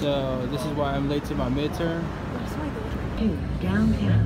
So this is why I'm late to my midterm. Downtown.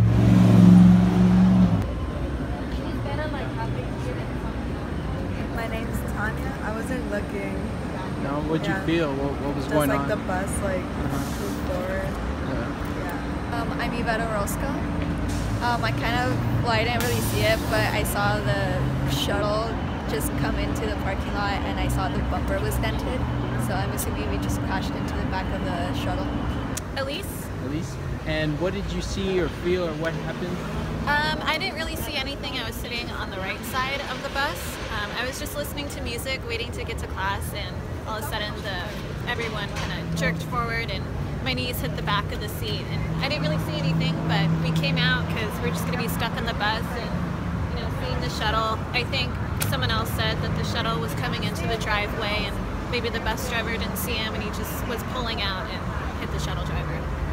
My name's Tanya. I wasn't looking. Now, what'd you feel? What was Just going like on? the bus moved forward. Yeah. I'm Iveta Orozco. I kind of, well, I didn't really see it, but I saw the shuttle just come into the parking lot and I saw the bumper was dented. So I'm assuming we just crashed into the back of the shuttle. Elise? Elise? And what did you see or feel or what happened? I didn't really see anything. I was sitting on the right side of the bus. I was just listening to music, waiting to get to class, and all of a sudden everyone kind of jerked forward and my knees hit the back of the seat. And I didn't really see anything, but we came out because we're just going to be stuck in the bus and, you know, seeing the shuttle. I think someone else said that the shuttle was coming into the driveway and maybe the bus driver didn't see him and he just was pulling out and hit the shuttle driver.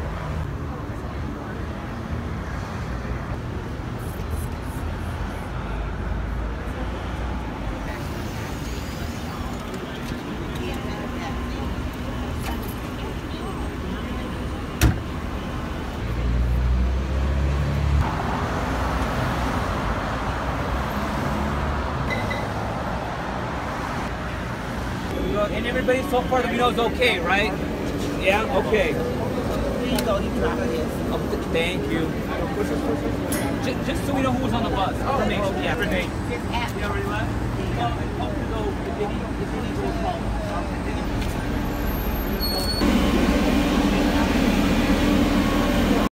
And everybody so far that we know is okay, right? Yeah, okay. Thank you. Just so we know who was on the bus. Information. Yeah, information. You already left? Well, I hope to know if any goes home.